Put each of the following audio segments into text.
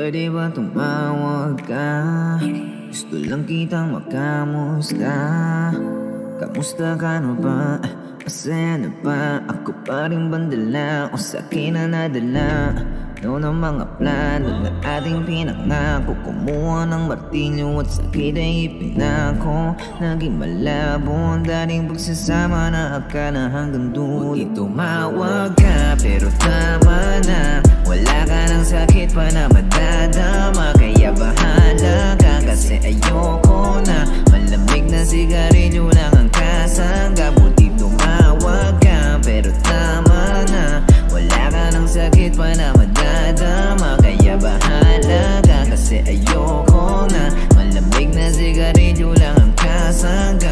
Pwede ba tumawag ka? Gusto lang kitang makamusta. Kamusta ka na ba? Masaya na ba? Ako pa rin bandala o sa'kin na nadala? Noon ang mga plano na ating pinangako, kumuha ng martilyo at sakit ay ipinako. Naging malabo ang dating pagsasama na akala hanggang dulo. Di tumawag ka pero tama na, wala ka ng sakit pa na madadama. Kaya bahala ka kasi ayoko na, malamig na sigarilyo lang ang kasangga. Buti tumawag ka pero tama na, wala ka ng sakit pa na madadama. Kaya bahala ka kasi ayoko na, malamig na sigarilyo lang ang kasangga.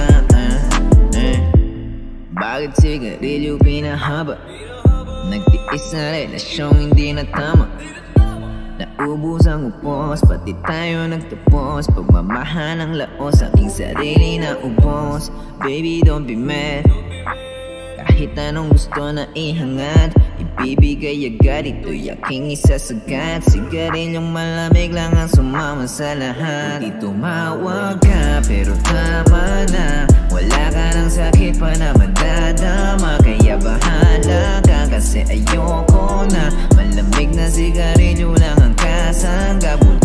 Bakit sigarilyo pinahaba? Nagtiis na relasyong hindi na tama. Naubos ang upos, pati tayo nagtapos. Pagmamahal ng laos, aking sarili na ubos. Baby, don't be mad. Kahit anong gusto na ihangat, ibibigay agad, ito'y aking isasagat. Sigarilyong malamig lang ang sumama sa lahat. Di tumawag ka pero tama na, wala ka ng sakit pa na madadama. Kaya bahala ka kasi ayoko na, malamig na sigarilyo lang ang kasangga.